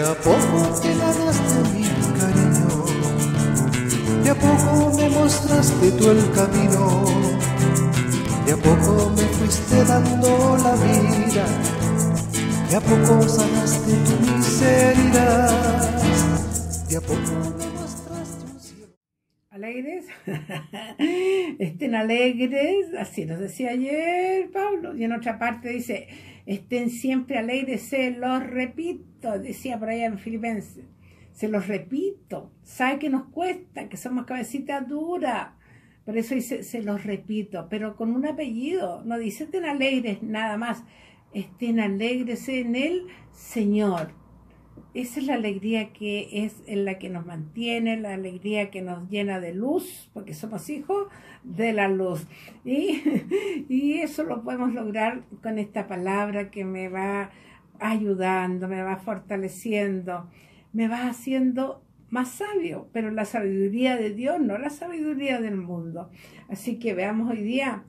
a poco te ganaste mi cariño, de a poco me mostraste tú el camino, de a poco me fuiste dando la vida, de a poco sanaste tu miseria, de a poco me mostraste un cielo. ¿Alegres? Estén alegres, así nos decía ayer Pablo, y en otra parte dice, estén siempre alegres, se los repito, decía por allá en Filipenses, se los repito, sabe que nos cuesta, que somos cabecitas duras, por eso dice, se los repito, pero con un apellido, no dice estén alegres nada más, estén alegres en el Señor. Esa es la alegría que es en la que nos mantiene, la alegría que nos llena de luz, porque somos hijos de la luz. Y eso lo podemos lograr con esta palabra que me va ayudando, me va fortaleciendo, me va haciendo más sabio, pero la sabiduría de Dios, no la sabiduría del mundo. Así que veamos hoy día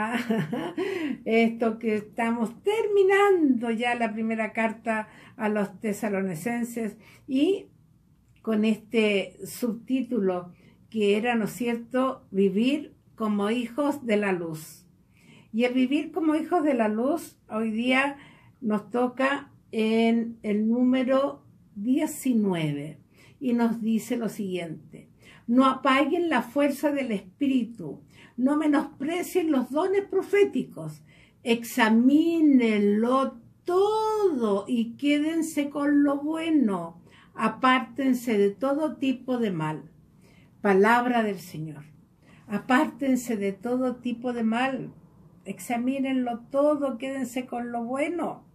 esto que estamos terminando ya la primera carta a los tesalonicenses y con este subtítulo que era, ¿no es cierto?, vivir como hijos de la luz. Y el vivir como hijos de la luz hoy día nos toca en el número 19 y nos dice lo siguiente: no apaguen la fuerza del Espíritu, no menosprecien los dones proféticos, examínenlo todo y quédense con lo bueno, apártense de todo tipo de mal. Palabra del Señor. Apártense de todo tipo de mal, examínenlo todo, quédense con lo bueno.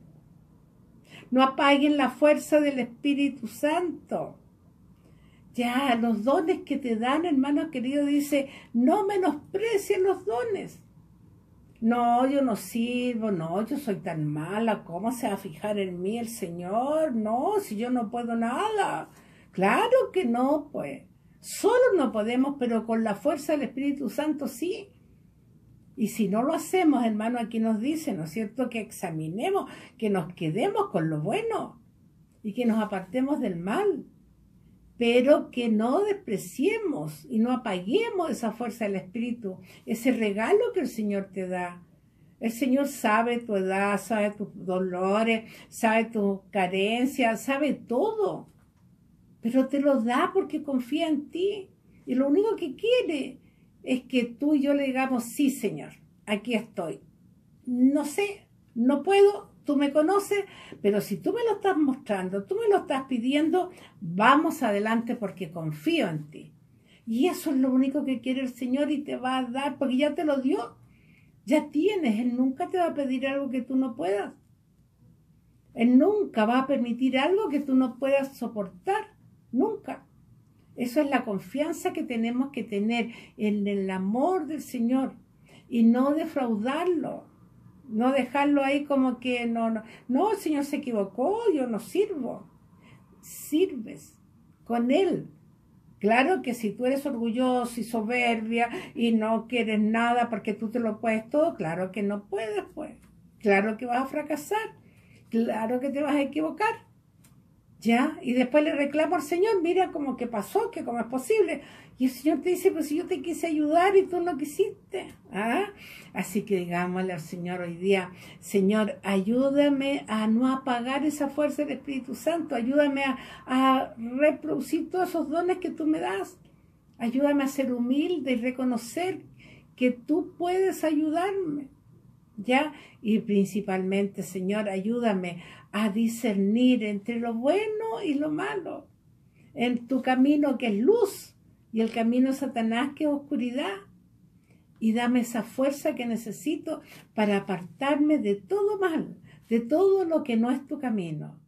No apaguen la fuerza del Espíritu Santo. Ya, los dones que te dan, hermano querido, dice, no menosprecien los dones. No, yo no sirvo, no, yo soy tan mala, ¿cómo se va a fijar en mí el Señor? No, si yo no puedo nada. Claro que no, pues. Solo no podemos, pero con la fuerza del Espíritu Santo sí. Y si no lo hacemos, hermano, aquí nos dice, ¿no es cierto?, que examinemos, que nos quedemos con lo bueno y que nos apartemos del mal, pero que no despreciemos y no apaguemos esa fuerza del Espíritu, ese regalo que el Señor te da. El Señor sabe tu edad, sabe tus dolores, sabe tus carencias, sabe todo, pero te lo da porque confía en ti. Y lo único que quiere es que tú y yo le digamos, sí, Señor, aquí estoy. No sé, no puedo, tú me conoces, pero si tú me lo estás mostrando, tú me lo estás pidiendo, vamos adelante porque confío en ti. Y eso es lo único que quiere el Señor y te va a dar, porque ya te lo dio, ya tienes. Él nunca te va a pedir algo que tú no puedas. Él nunca va a permitir algo que tú no puedas soportar, nunca. Eso es la confianza que tenemos que tener en el amor del Señor y no defraudarlo. No dejarlo ahí como que no, el Señor se equivocó, yo no sirvo. Sirves con Él. Claro que si tú eres orgulloso y soberbia y no quieres nada porque tú te lo puedes todo, claro que no puedes, pues. Claro que vas a fracasar. Claro que te vas a equivocar. ¿Ya? Y después le reclamo al Señor, mira cómo que pasó, que cómo es posible. Y el Señor te dice, pues si yo te quise ayudar y tú no quisiste. ¿Ah? Así que digámosle al Señor hoy día, Señor, ayúdame a no apagar esa fuerza del Espíritu Santo, ayúdame a reproducir todos esos dones que tú me das. Ayúdame a ser humilde y reconocer que tú puedes ayudarme. ¿Ya? Y principalmente, Señor, ayúdame a discernir entre lo bueno y lo malo, en tu camino que es luz y el camino de Satanás que es oscuridad, y dame esa fuerza que necesito para apartarme de todo mal, de todo lo que no es tu camino.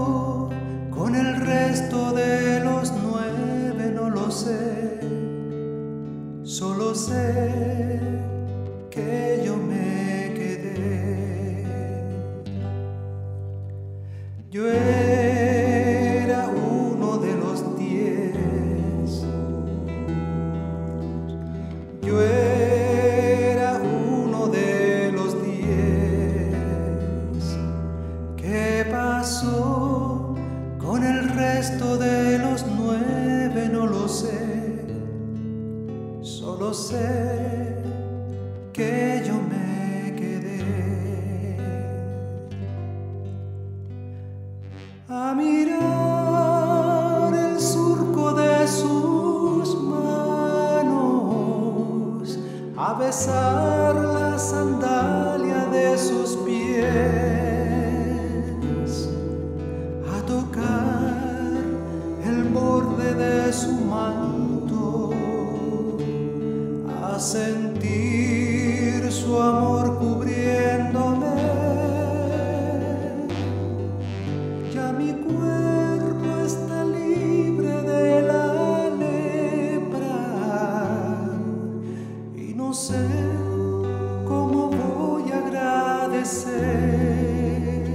pasó con el resto de los 9? No lo sé, solo sé que yo me quedé. Yo era uno de los 10. Yo era uno de los 10. ¿Qué pasó con el resto de los 9? No lo sé, solo sé que yo me quedé a mirar el surco de sus manos, a besar la sandalia de sus pies, a tocar el borde de su manto, a sentir su amor cubriéndome. Ya mi cuerpo está libre de la lepra y no sé cómo voy a agradecer,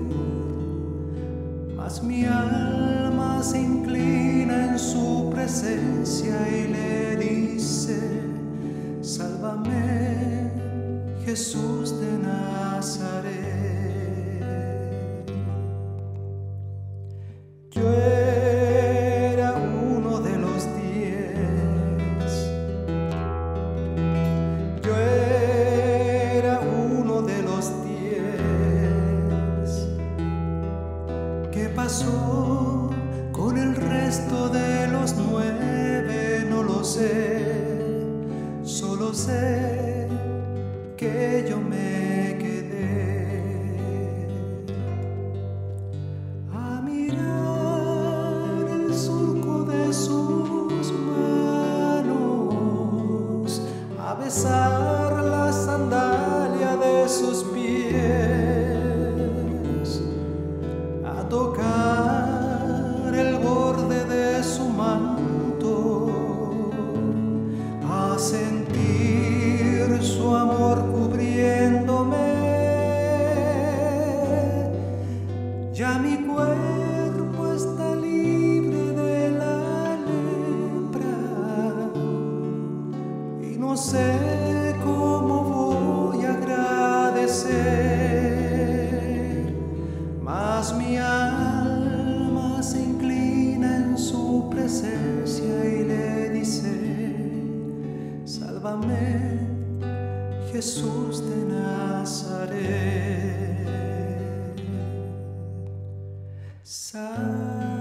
mas mi alma se inclina en su presencia y le dice: sálvame, Jesús de Nazaret. Yo era uno de los 10. Yo era uno de los 10. ¿Qué pasó con el resto de los 9? No lo sé, solo sé que yo me quedé a mirar el surco de sus manos, a besar la sandalia de sus pies, a tocar el borde de su manto, a sentir su amor cubriéndome. Ya mi cuerpo está libre de la lepra y no sé cómo voy a agradecer, mas mi alma se inclina en su presencia y le dice: sálvame, Jesús de Nazaret.